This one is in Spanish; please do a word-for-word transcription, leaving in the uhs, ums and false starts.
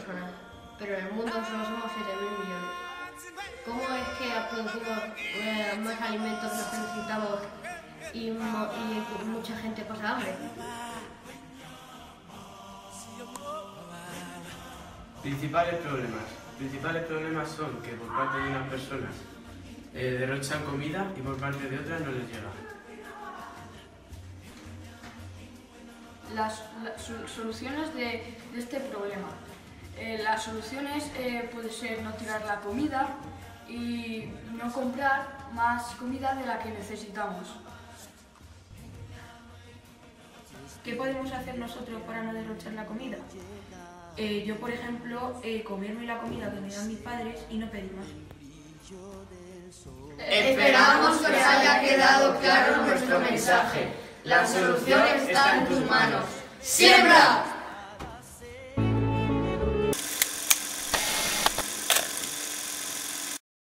personas, pero en el mundo solo somos siete mil millones. ¿Cómo es que producimos eh, más alimentos de los que necesitamos y, mo y mucha gente pasa hambre? Principales problemas. Principales problemas son que por parte de unas personas eh, derrochan comida y por parte de otras no les llega. Las, las soluciones de, de este problema. Eh, las soluciones eh, puede ser no tirar la comida y no comprar más comida de la que necesitamos. ¿Qué podemos hacer nosotros para no derrochar la comida? Eh, yo, por ejemplo, eh, comerme la comida que me dan mis padres y no pedir más. Esperamos que os haya quedado claro nuestro mensaje. La solución está en tus manos. ¡Siembra!